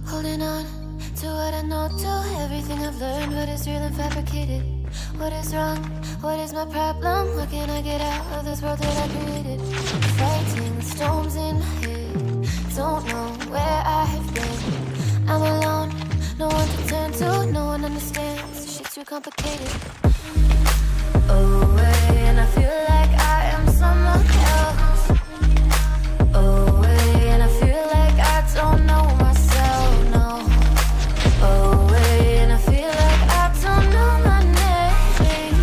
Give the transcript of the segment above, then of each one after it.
Holding on to what I know, to everything I've learned. What is real and fabricated? What is wrong? What is my problem? What can I get out of this world that I created? Fighting storms in my head. Don't know where I have been. I'm alone, no one to turn to. No one understands, shit's too complicated. Away, and I feel like I am someone else. Away, and I feel like I don't know myself, no. Away, and I feel like I don't know my name.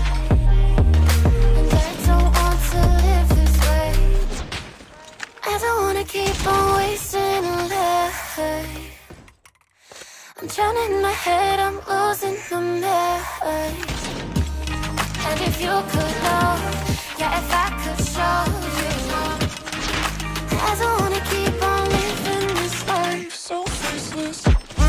And I don't want to live this way. I don't wanna keep on wasting life. I'm drowning in my head, I'm losing the mind. And if you could know, yeah, if I could show you, I don't wanna keep on living this life so faceless.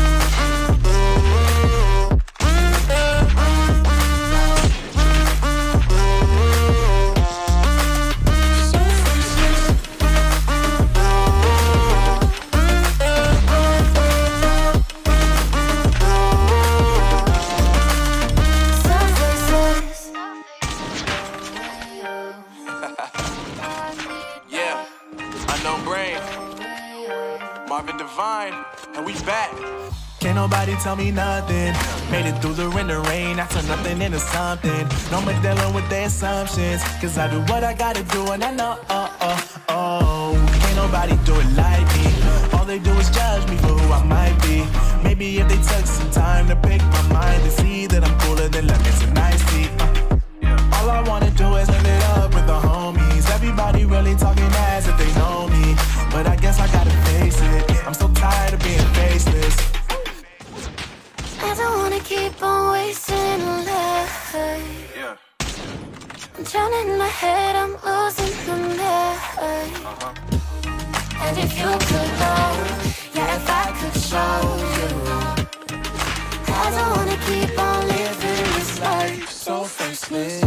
Marvin Divine, and we back. Can't nobody tell me nothing. Made it through the wind and rain. I turn nothing into something. No more dealing with their assumptions. Cause I do what I gotta do and I know, can't nobody do it like me. All they do is judge me for who I might be. Maybe if they took some time to pick my mind and see that I'm cooler than lemon tonight, see. All I wanna do is live it up with the homies. Everybody really talking as if they know me. But I guess I gotta face it. I'm so tired of being faceless. I don't wanna keep on wasting life. I'm drowning in my head, I'm losing the mind. And if you could know, yeah, if I could show you, I don't wanna keep on living this life so faceless.